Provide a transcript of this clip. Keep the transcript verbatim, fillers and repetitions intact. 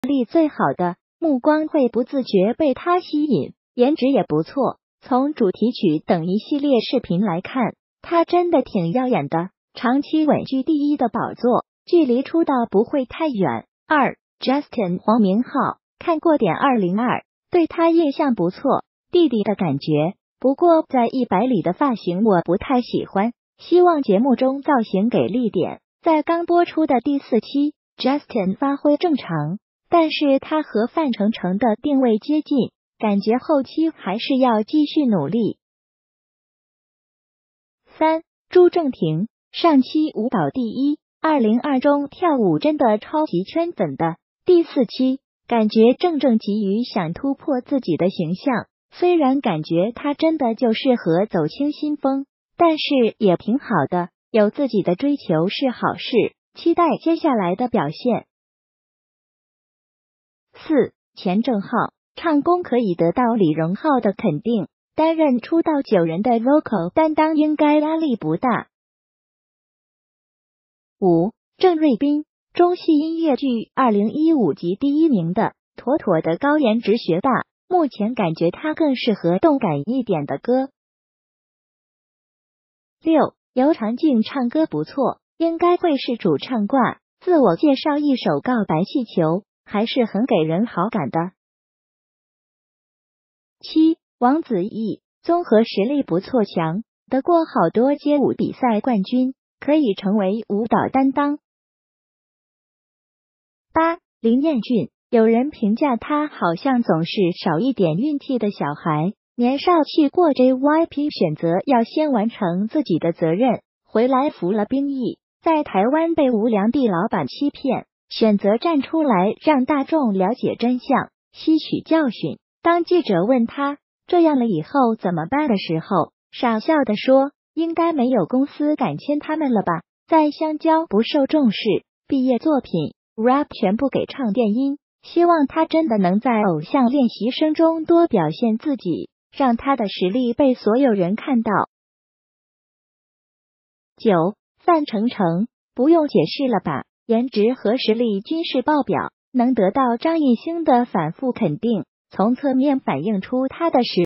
力最好的，目光会不自觉被他吸引，颜值也不错。从主题曲等一系列视频来看，他真的挺耀眼的，长期稳居第一的宝座，距离出道不会太远。二 Justin 黄明昊，看过点二零二，对他印象不错，弟弟的感觉。不过在一百里的发型我不太喜欢，希望节目中造型给力点。在刚播出的第四期 ，Justin 发挥正常，但是他和范丞丞的定位接近，感觉后期还是要继续努力。三朱正廷，上期舞蹈第一，二零二中跳舞真的超级圈粉的。第四期，感觉正正急于想突破自己的形象，虽然感觉他真的就适合走清新风，但是也挺好的，有自己的追求是好事，期待接下来的表现。四钱正浩，唱功可以得到李荣浩的肯定，担任出道九人的 vocal 担当应该压力不大。五郑瑞斌，中戏音乐剧二零一五级第一名的，妥妥的高颜值学霸，目前感觉他更适合动感一点的歌。六尤长靖唱歌不错，应该会是主唱挂，自我介绍一首告白气球，还是很给人好感的。七王子异，综合实力不错强，得过好多街舞比赛冠军，可以成为舞蹈担当。八林彦俊，有人评价他好像总是少一点运气的小孩，年少去过 J Y P， 选择要先完成自己的责任，回来服了兵役，在台湾被无良地老板欺骗，选择站出来让大众了解真相，吸取教训。当记者问他这样了以后怎么办的时候，傻笑地说，应该没有公司敢签他们了吧。在香蕉不受重视，毕业作品 rap 全部给唱电音，希望他真的能在偶像练习生中多表现自己，让他的实力被所有人看到。九范丞丞，不用解释了吧，颜值和实力均是爆表，能得到张艺兴的反复肯定，从侧面反映出他的实